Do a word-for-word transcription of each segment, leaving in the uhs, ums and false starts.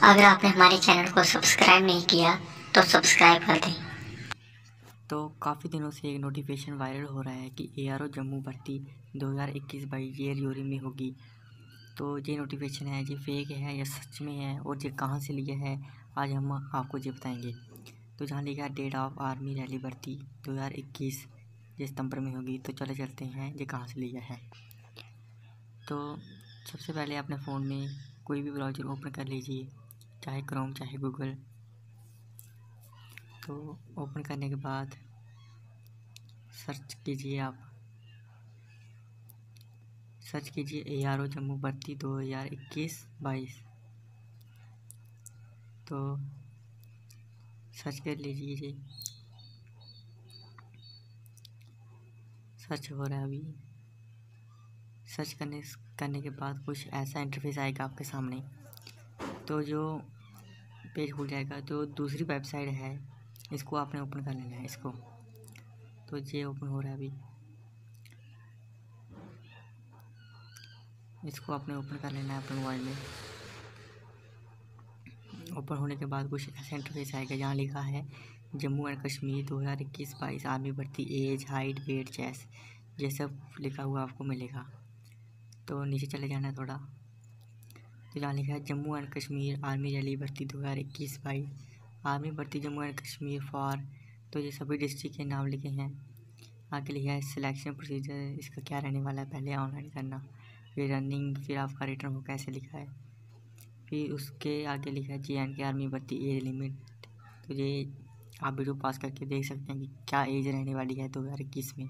अगर आपने हमारे चैनल को सब्सक्राइब नहीं किया तो सब्सक्राइब कर दें। तो काफ़ी दिनों से एक नोटिफिकेशन वायरल हो रहा है कि एआरओ जम्मू भर्ती दो हज़ार इक्कीस बाईस ये रजौरी में होगी। तो ये नोटिफिकेशन है ये फेक है या सच में है और ये कहाँ से लिया है, आज हम आपको ये बताएंगे। तो जहाँ लिखा है डेट ऑफ आर्मी रैली भर्ती दो हज़ार इक्कीस ये सितंबर में होगी। तो चले चलते हैं ये कहाँ से लिया है। तो सबसे पहले अपने फ़ोन में कोई भी ब्राउज़र ओपन कर लीजिए, चाहे क्रोम चाहे गूगल। तो ओपन करने के बाद सर्च कीजिए, आप सर्च कीजिए एआरओ जम्मू भर्ती दो हज़ार इक्कीस बाईस। तो सर्च कर लीजिए, जी सर्च हो रहा है अभी। सर्च करने करने के बाद कुछ ऐसा इंटरफेस आएगा आपके सामने। तो जो पेज खुल जाएगा, जो दूसरी वेबसाइट है इसको आपने ओपन कर लेना है इसको। तो ये ओपन हो रहा है अभी, इसको आपने ओपन कर लेना है अपने मोबाइल में। ओपन होने के बाद कुछ ऐसा इंटरफेस आएगा जहाँ लिखा है जम्मू एंड कश्मीर दो हज़ार इक्कीस बाईस आर्मी भर्ती एज हाइट वेट चेस्ट, ये सब लिखा हुआ आपको मिलेगा। तो नीचे चले जाना है थोड़ा, तो जहाँ लिखा है Jammu and Kashmir army rally भर्ती दो हज़ार इक्कीस बाईस आर्मी भर्ती जम्मू एंड कश्मीर फॉर, तो ये सभी डिस्ट्रिक्ट के नाम लिखे हैं। आगे लिखा है सिलेक्शन प्रोसीजर, इसका क्या रहने वाला है, पहले ऑनलाइन करना, फिर रनिंग, फिर आपका रिटर्न हो कैसे लिखा है। फिर उसके आगे लिखा है जे एंड के आर्मी भर्ती एज लिमिट। तो ये आप वीडियो पास करके देख सकते हैं कि क्या एज रहने वाली है दो हज़ार इक्कीस में।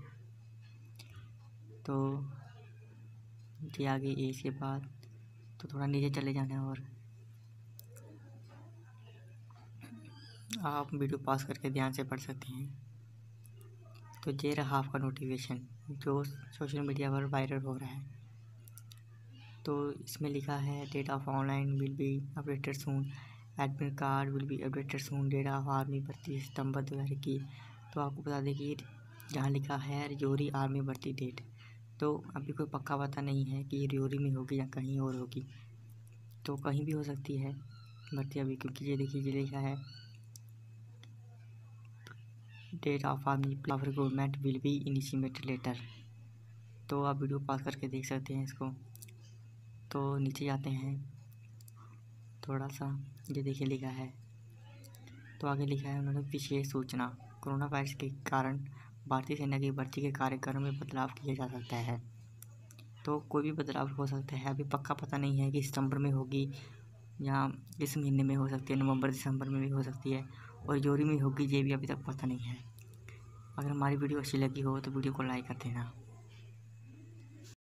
तो ये आगे एज के बाद तो थोड़ा नीचे चले जाना है और आप वीडियो पास करके ध्यान से पढ़ सकते हैं। तो ये रहा आपका नोटिफिकेशन जो सोशल मीडिया पर वायरल हो रहा है। तो इसमें लिखा है date of online will be updated soon, admit card will be updated soon, date of army भर्ती सितंबर दो हज़ार इक्कीस। तो आपको बता दें कि जहाँ लिखा है रजौरी आर्मी भर्ती डेट, तो अभी कोई पक्का पता नहीं है कि रजौरी में होगी या कहीं और होगी। तो कहीं भी हो सकती है भर्ती अभी, क्योंकि ये देखिए ये लिखा है date of army of government will be initiated letter. तो आप वीडियो पास करके देख सकते हैं इसको। तो नीचे जाते हैं थोड़ा सा, ये देखिए लिखा है, तो आगे लिखा है उन्होंने विशेष सूचना, कोरोना वायरस के कारण भारतीय सेना की भर्ती के कार्यक्रम में बदलाव किया जा सकता है। तो कोई भी बदलाव हो सकता है, अभी पक्का पता नहीं है कि सितंबर में होगी या इस महीने में हो सकती है, नवंबर दिसंबर में भी हो सकती है, और रजौरी में होगी ये भी अभी तक पता नहीं है। अगर हमारी वीडियो अच्छी लगी हो तो वीडियो को लाइक कर देना।